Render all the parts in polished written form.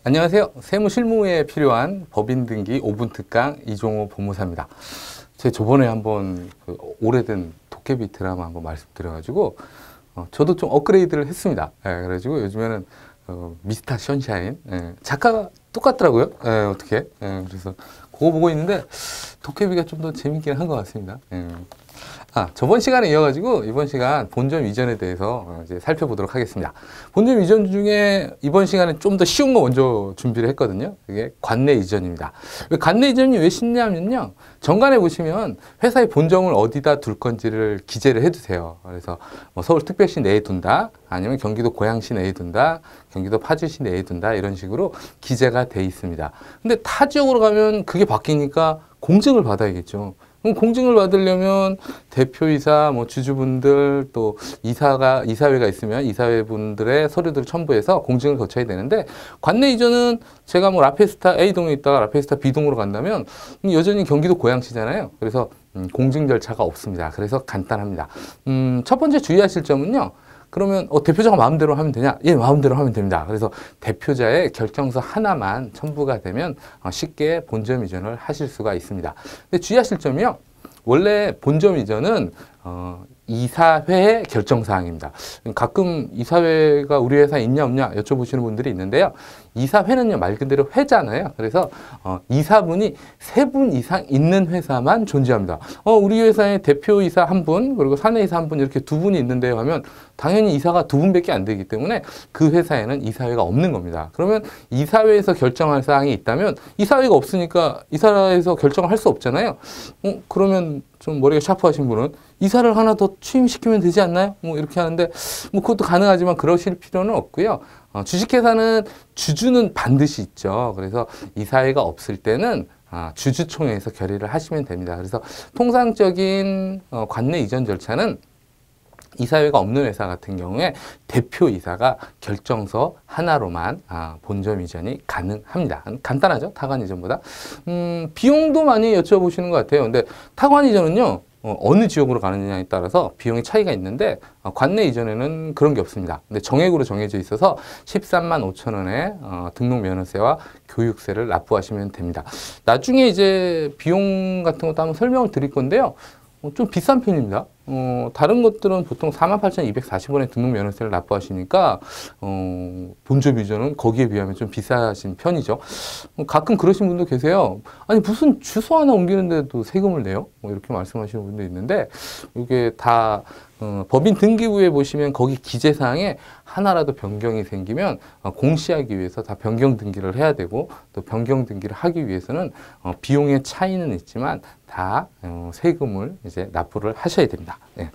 안녕하세요. 세무실무에 필요한 법인 등기 5분 특강 이종호 법무사입니다. 제가 저번에 한번 오래된 도깨비 드라마 한번 말씀드려가지고 저도 좀 업그레이드를 했습니다. 그래가지고 요즘에는 미스터 선샤인 작가가 똑같더라고요. 어떻게 그래서 그거 보고 있는데 도깨비가 좀 더 재밌긴 한 것 같습니다. 저번 시간에 이어가지고 이번 시간 본점 이전에 대해서 이제 살펴보도록 하겠습니다. 본점 이전 중에 이번 시간에 좀 더 쉬운 거 먼저 준비를 했거든요. 그게 관내 이전입니다. 관내 이전이 왜 쉽냐면요. 정관에 보시면 회사의 본점을 어디다 둘 건지를 기재를 해두세요. 그래서 뭐 서울특별시 내에 둔다, 아니면 경기도 고양시 내에 둔다, 경기도 파주시 내에 둔다 이런 식으로 기재가 돼 있습니다. 근데 타 지역으로 가면 그게 바뀌니까 공증을 받아야겠죠. 그럼 공증을 받으려면 대표이사, 뭐 주주분들 또 이사회가 있으면 이사회 분들의 서류들을 첨부해서 공증을 거쳐야 되는데 관내 이전은 제가 뭐 라페스타 A동에 있다가 라페스타 B동으로 간다면 여전히 경기도 고양시잖아요. 그래서 공증 절차가 없습니다. 그래서 간단합니다. 첫 번째 주의하실 점은요. 그러면 대표자가 마음대로 하면 되냐? 예, 마음대로 하면 됩니다. 그래서 대표자의 결정서 하나만 첨부가 되면 쉽게 본점 이전을 하실 수가 있습니다. 근데 주의하실 점이요. 원래 본점 이전은 이사회의 결정사항입니다. 가끔 이사회가 우리 회사에 있냐 없냐 여쭤보시는 분들이 있는데요. 이사회는요 말 그대로 회잖아요. 그래서 이사분이 3분 이상 있는 회사만 존재합니다. 우리 회사에 대표이사 1분 그리고 사내이사 1분 이렇게 2분이 있는데요 하면 당연히 이사가 2분밖에 안 되기 때문에 그 회사에는 이사회가 없는 겁니다. 그러면 이사회에서 결정할 사항이 있다면 이사회가 없으니까 이사회에서 결정을 할 수 없잖아요. 그러면 좀 머리가 샤프하신 분은 이사를 하나 더 취임시키면 되지 않나요? 뭐 이렇게 하는데 뭐 그것도 가능하지만 그러실 필요는 없고요. 주식회사는 주주는 반드시 있죠. 그래서 이사회가 없을 때는 주주총회에서 결의를 하시면 됩니다. 그래서 통상적인 관내 이전 절차는 이사회가 없는 회사 같은 경우에 대표이사가 결정서 하나로만 본점 이전이 가능합니다. 간단하죠? 타관 이전보다. 비용도 많이 여쭤보시는 것 같아요. 근데 타관 이전은요. 어느 지역으로 가느냐에 따라서 비용의 차이가 있는데 관내 이전에는 그런 게 없습니다. 근데 정액으로 정해져 있어서 13만 5천 원의 등록 면허세와 교육세를 납부하시면 됩니다. 나중에 이제 비용 같은 것도 한번 설명을 드릴 건데요. 좀 비싼 편입니다. 다른 것들은 보통 48,240원의 등록 면허세를 납부하시니까 본점 이전은 거기에 비하면 좀 비싸신 편이죠. 가끔 그러신 분도 계세요. 아니 무슨 주소 하나 옮기는데도 세금을 내요? 뭐 이렇게 말씀하시는 분도 있는데 이게 다 법인 등기부에 보시면 거기 기재사항에 하나라도 변경이 생기면 공시하기 위해서 다 변경 등기를 해야 되고 또 변경 등기를 하기 위해서는 비용의 차이는 있지만 다 세금을 이제 납부를 하셔야 됩니다. 네.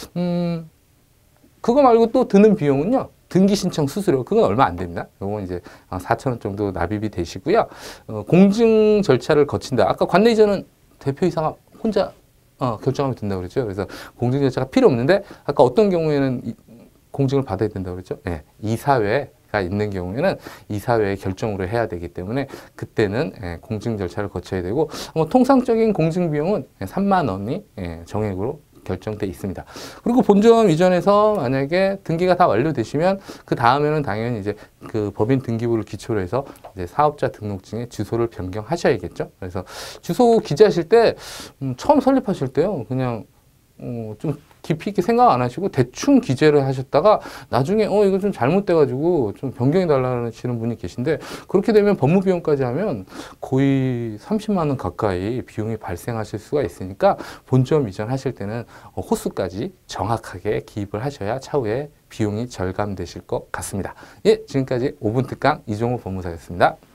그거 말고 또 드는 비용은요. 등기 신청 수수료 그건 얼마 안 됩니다. 요건 이제 4,000원 정도 납입이 되시고요. 공증 절차를 거친다. 아까 관내 이전은 대표이사가 혼자 결정하면 된다고 그랬죠. 그래서 공증 절차가 필요 없는데 아까 어떤 경우에는 공증을 받아야 된다고 그랬죠. 네. 이사회가 있는 경우에는 이사회의 결정으로 해야 되기 때문에 그때는 공증 절차를 거쳐야 되고 통상적인 공증 비용은 3만 원이 정액으로 결정돼 있습니다. 그리고 본점 이전에서 만약에 등기가 다 완료되시면 그 다음에는 당연히 이제 그 법인 등기부를 기초로 해서 이제 사업자 등록증에 주소를 변경하셔야겠죠. 그래서 주소 기재하실 때 처음 설립하실 때요, 그냥 좀 깊이 있게 생각 안 하시고 대충 기재를 하셨다가 나중에 이거 좀 잘못돼가지고 좀 변경해 달라는 분이 계신데 그렇게 되면 법무 비용까지 하면 거의 30만 원 가까이 비용이 발생하실 수가 있으니까 본점 이전하실 때는 호수까지 정확하게 기입을 하셔야 차후에 비용이 절감되실 것 같습니다. 예, 지금까지 5분 특강 이종호 법무사였습니다.